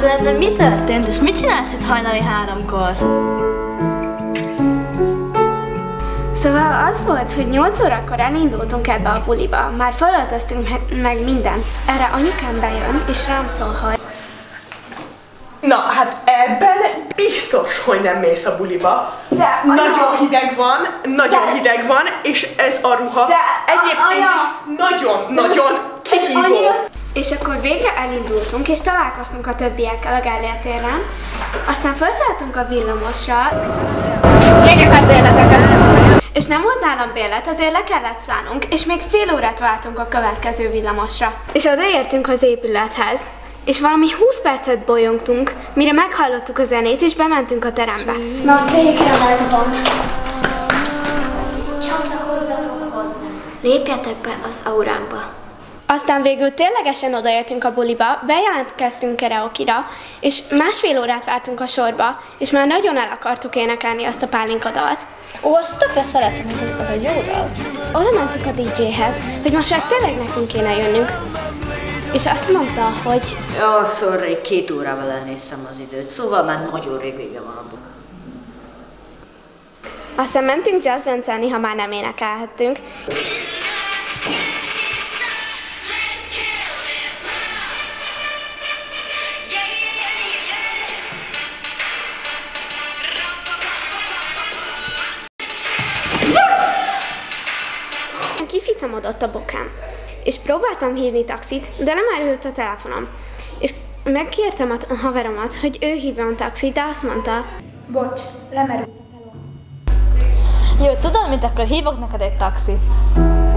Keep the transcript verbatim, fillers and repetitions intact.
Hát veled mi történt, és mit csinálsz itt hajnali háromkor? Szóval az volt, hogy nyolc órakor elindultunk ebbe a buliba. Már felöltöztünk meg mindent. Erre anyukám bejön, és rám szól, hogy... Na, hát ebben biztos, hogy nem mész a buliba. De, nagyon hideg van, nagyon de, hideg van, és ez a ruha de, egyébként is nagyon-nagyon kihívó. És akkor végre elindultunk, és találkoztunk a többiekkel a Gellért téren. Aztán felszálltunk a villamosra. Jegyeket, bérleteket! És nem volt nálam bérlet, azért le kellett szállnunk, és még fél órát vártunk a következő villamosra. És odaértünk az épülethez, és valami húsz percet bolyongtunk, mire meghallottuk a zenét, és bementünk a terembe. Na, végre megvan! Csatlakozzatok hozzá! Lépjetek be az auránkba! Aztán végül ténylegesen odaértünk a buliba, bejelentkeztünk karaokira, és másfél órát vártunk a sorba, és már nagyon el akartuk énekelni azt a pálinkadalt. Ó, azt tökre szeretem, hogy az egy jó dal. Oda mentünk a dé dzséhez, hogy most már tényleg nekünk kéne jönnünk. És azt mondta, hogy... Ja, sorry, két órával elnéztem az időt, szóval már nagyon rég vége van a buk. Aztán mentünk jazz dancelni, ha már nem énekelhettünk. Kificamodott a bokám, és próbáltam hívni taxit, de nem elült a telefonom. És megkértem a haveromat, hogy ő hívjon taxit, de azt mondta... Bocs, lemerült a telefon. Jó, tudod mit, akkor hívok neked egy taxit.